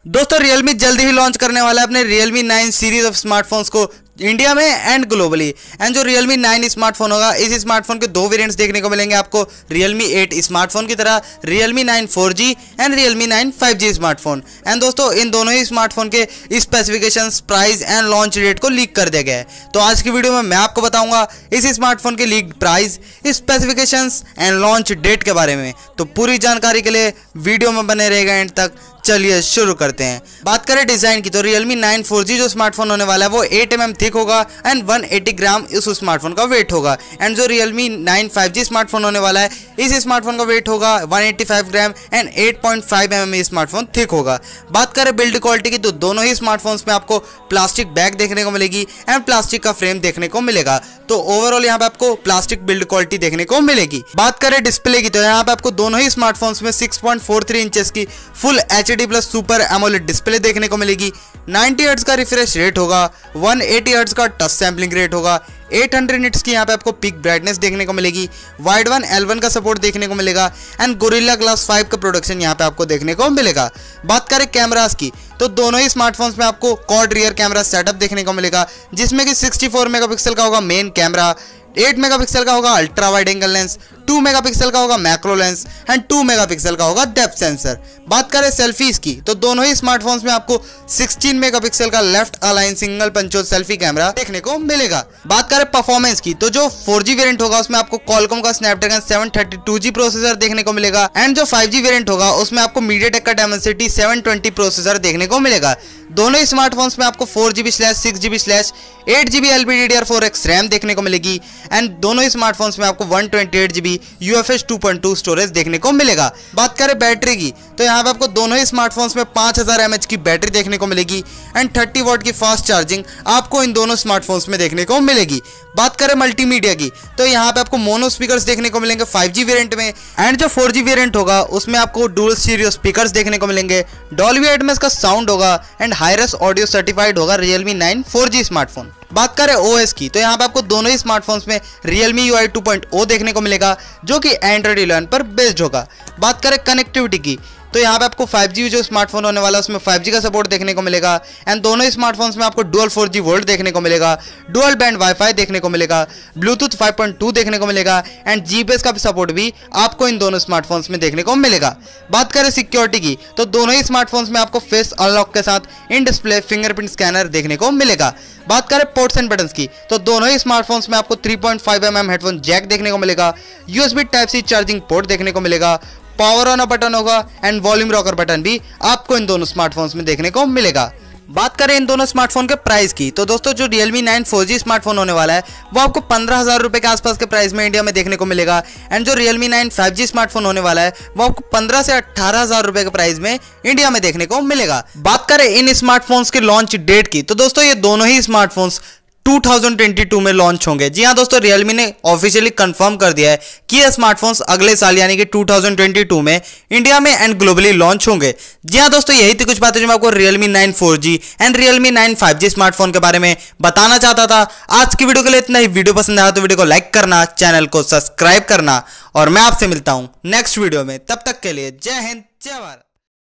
दोस्तों Realme जल्दी ही launch करने वाला है अपने Realme 9 सीरीज ऑफ स्मार्टफोन्स को इंडिया में एंड ग्लोबली। एंड जो Realme 9 स्मार्टफोन होगा, इस स्मार्टफोन के दो वेरिएंट्स देखने को मिलेंगे आपको Realme 8 स्मार्टफोन की तरह, Realme 9 4G and Realme 9 5G smartphone. And दोस्तों इन दोनों ही स्मार्टफोन के specifications, price and launch date को लीक कर दिया गया है। तो आज की वीडियो में मैं आपको बताऊंगा इस स्मार्टफोन के leak price, specifications and launch date के बारे में। तो पूरी जानकारी के लिए वीडियो में बने रहेगा एंड तक। चलिए शुरू करते हैं। बात करें डिजाइन की तो Realme 9 4G जो स्मार्टफोन होने वाला है वो 8 mm थिक होगा एंड 180 ग्राम इस स्मार्टफोन का वेट होगा। एंड जो Realme 9 5G स्मार्टफोन होने वाला है, इस स्मार्टफोन का वेट होगा 185 gram and 8.5 mm smartphone thick होगा। बात करें बिल्ड क्वालिटी की तो दोनों ही स्मार्टफोन्स में आपको प्लास्टिक बैग देखने को मिलेगी एंड प्लास्टिक का फ्रेम देखने को मिलेगा। तो ओवरऑल यहाँ पे आपको प्लास्टिक बिल्ड क्वालिटी देखने को मिलेगी। बात करें डिस्प्ले की तो यहाँ पे आपको दोनों ही स्मार्टफोन्स में 6.43 इंचेस की full HD plus super AMOLED display देखने को मिलेगी। 90 हर्ट्ज का रिफ्रेश रेट होगा, 180 हर्ट्ज का टच सैम्पलिंग रेट होगा, 800 निट्स की यहाँ पे आपको पीक ब्राइटनेस देखने को मिलेगी, वाइड वन L1 का सपोर्ट देखने को मिलेगा एंड गोरिल्ला ग्लास 5 का प्रोडक्शन यहाँ पे आपको देखने को मिलेगा। बात करें कैमरास की तो दोनों ही स्मार्टफोन्स में आपको क्वाड रियर कैमरा सेटअप देखने को मिलेगा, जिसमें कि 64 मेगापिक्सल का होगा मेन कैमरा, 8 मेगापिक्सल का होगा ultra wide angle lens, 2 megapixel का होगा मैक्रो लेंस एंड 2 मेगापिक्सल का होगा डेप्थ सेंसर। बात करें सेल्फीज की तो दोनों ही स्मार्टफोन्स में आपको 16 मेगापिक्सल का left align single punch hole selfie camera देखने को मिलेगा। बात करें परफॉर्मेंस की तो जो 4G वेरिएंट होगा उसमें आपको Qualcomm का Snapdragon 732G प्रोसेसर देखने को मिलेगा एंड जो 5G वेरिएंट होगा उसमें आपको MediaTek का Dimensity 720 प्रोसेसर देखने को मिलेगा। दोनों ही स्मार्टफोन्स में आपको 4GB/6GB/8GB LPDDR4X रैम देखने को मिलेगी एंड दोनों ही स्मार्टफोन्स में आपको 128GB UFS 2.2 स्टोरेज देखने को मिलेगा। बात करें बैटरी की तो यहाँ पे आपको दोनों ही स्मार्टफोन्स में 5000 mAh की बैटरी देखने को मिलेगी एंड 30 वॉट की फास्ट चार्जिंग आपको इन दोनों स्मार्टफोन्स में देखने को मिलेगी। बात करें मल्टीमीडिया की तो यहाँ पे आपको मोनो स्पीकर्स देखने को मिलेंगे 5G वेरिएंट में एंड जो 4G वेरिएंट होगा उसमें आपको डुअल स्टीरियो स्पीकर्स देखने को मिलेंगे, डॉल्बी एटमॉस का साउंड होगा एंड हाईरेस ऑडियो सर्टिफाइड होगा Realme 9 4G स्मार्टफोन। बात करें OS की तो यहाँ पे आपको दोनों ही स्मार्टफोन्स में Realme UI 2.0 देखने को मिलेगा जो कि Android 11 पर बेस्ड होगा। बात करें कनेक्टिविटी की तो यहाँ पे आपको 5G जो स्मार्टफोन होने वाला है उसमें 5G का सपोर्ट देखने को मिलेगा एंड दोनों स्मार्टफोन्स में आपको डुअल 4G वोल्ट देखने को मिलेगा, डुअल बैंड वाईफाई देखने को मिलेगा, ब्लूटूथ 5.2 देखने को मिलेगा एंड GPS का भी सपोर्ट भी आपको इन दोनों स्मार्टफोन्स में देखने को मिलेगा। बात करें सिक्योरिटी की तो दोनों ही स्मार्टफोन्स में आपको फेस अनलॉक के साथ इन डिस्प्ले फिंगरप्रिंट स्कैनर देखने को मिलेगा। बात करें पोर्ट्स एंड बटन्स की तो दोनों ही स्मार्टफोन्स में आपको 3.5 mm हेडफोन जैक देखने को मिलेगा, USB Type-C चार्जिंग पोर्ट देखने को मिलेगा, पावर ऑन बटन होगा एंड वॉल्यूम रॉकर बटन भी आपको इन दोनों स्मार्टफोन्स में देखने को मिलेगा। बात करें इन दोनों स्मार्टफोन के प्राइस की तो दोस्तों जो Realme 9 4G स्मार्टफोन होने वाला है वो आपको 15,000 रुपए के आसपास के प्राइस में इंडिया में देखने को मिलेगा एंड जो Realme 9 5G स्मार्टफोन होने वाला है वो आपको 15 से 18,000 रुपए के प्राइस में इंडिया में देखने को मिलेगा। बात करें इन स्मार्टफोन्स के लॉन्च डेट की तो दोस्तों ये दोनों ही स्मार्टफोन्स 2022 में लॉन्च होंगे। जी हाँ दोस्तों, Realme ने ऑफिशियली कंफर्म कर दिया है कि ये स्मार्टफोन्स अगले साल यानी कि 2022 में इंडिया में एंड ग्लोबली लॉन्च होंगे। जी हाँ दोस्तों, यही थी कुछ बातें जो मैं आपको Realme 9 4G and Realme 9 5G smartphone के बारे में बताना चाहता था। आज की वीडियो के लिए इतना ही। वीडियो पसंद आया तो वीडियो को लाइक करना, चैनल को सब्सक्राइब करना और मैं आपसे मिलता हूँ नेक्स्ट वीडियो में। तब तक के लिए जय हिंद, जय भारत।